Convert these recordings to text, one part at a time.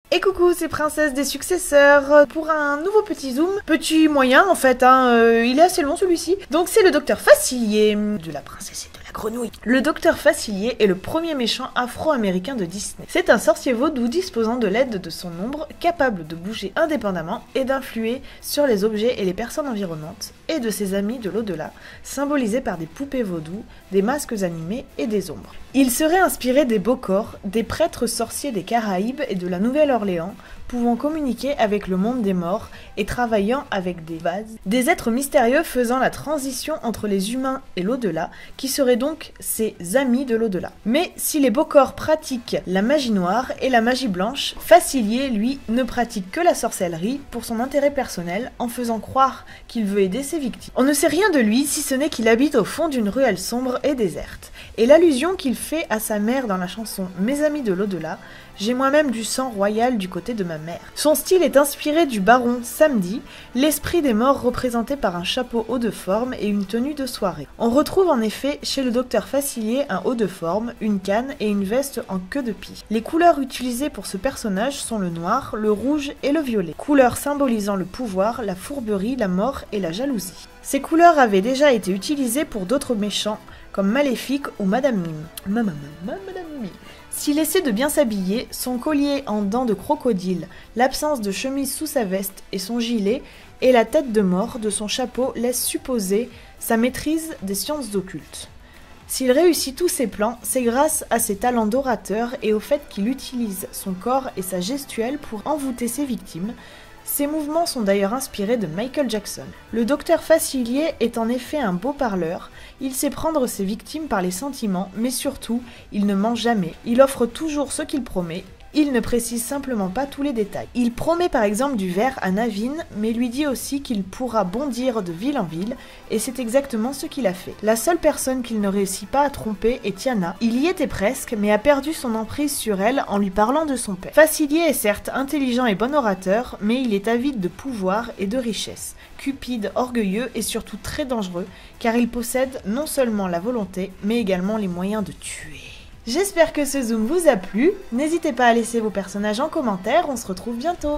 Et coucou, c'est Princesse des Successeurs pour un nouveau petit zoom. Petit moyen en fait, il est assez long celui-ci. Donc c'est le docteur Facilier de la princesse et de la grenouille. Le docteur Facilier est le premier méchant afro-américain de Disney. C'est un sorcier vaudou disposant de l'aide de son ombre, capable de bouger indépendamment et d'influer sur les objets et les personnes environnantes, et de ses amis de l'au-delà, symbolisés par des poupées vaudou, des masques animés et des ombres. Il serait inspiré des Bokor, des prêtres sorciers des Caraïbes et de la Nouvelle-Orléans, pouvant communiquer avec le monde des morts et travaillant avec des vases, des êtres mystérieux faisant la transition entre les humains et l'au-delà, qui seraient donc ses amis de l'au-delà. Mais si les Bokor pratiquent la magie noire et la magie blanche, Facilier, lui, ne pratique que la sorcellerie pour son intérêt personnel, en faisant croire qu'il veut aider ses victimes. On ne sait rien de lui si ce n'est qu'il habite au fond d'une ruelle sombre et déserte. Et l'allusion qu'il fait à sa mère dans la chanson « Mes amis de l'au-delà », j'ai moi-même du sang royal du côté de ma mère. Son style est inspiré du baron Samedi, l'esprit des morts représenté par un chapeau haut de forme et une tenue de soirée. On retrouve en effet chez le docteur Facilier un haut de forme, une canne et une veste en queue de pie. Les couleurs utilisées pour ce personnage sont le noir, le rouge et le violet. Couleurs symbolisant le pouvoir, la fourberie, la mort et la jalousie. Ces couleurs avaient déjà été utilisées pour d'autres méchants, comme Maléfique ou Madame Mime. Madame Mime. S'il essaie de bien s'habiller, son collier en dents de crocodile, l'absence de chemise sous sa veste et son gilet, et la tête de mort de son chapeau laissent supposer sa maîtrise des sciences occultes. S'il réussit tous ses plans, c'est grâce à ses talents d'orateur et au fait qu'il utilise son corps et sa gestuelle pour envoûter ses victimes. Ses mouvements sont d'ailleurs inspirés de Michael Jackson. Le docteur Facilier est en effet un beau parleur, il sait prendre ses victimes par les sentiments, mais surtout, il ne ment jamais, il offre toujours ce qu'il promet, il ne précise simplement pas tous les détails. Il promet par exemple du verre à Naveen, mais lui dit aussi qu'il pourra bondir de ville en ville, et c'est exactement ce qu'il a fait. La seule personne qu'il ne réussit pas à tromper est Tiana. Il y était presque, mais a perdu son emprise sur elle en lui parlant de son père. Facilier est certes intelligent et bon orateur, mais il est avide de pouvoir et de richesse. Cupide, orgueilleux et surtout très dangereux, car il possède non seulement la volonté, mais également les moyens de tuer. J'espère que ce zoom vous a plu, n'hésitez pas à laisser vos personnages en commentaire, on se retrouve bientôt.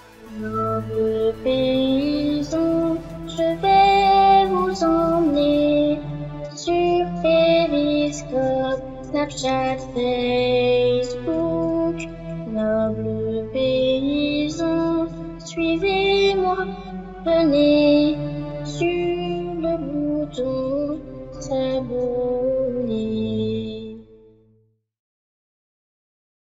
Noble paysan, je vais vous emmener sur Periscope, Snapchat, Facebook. Noble paysan, suivez-moi, venez sur le bouton s'abonner.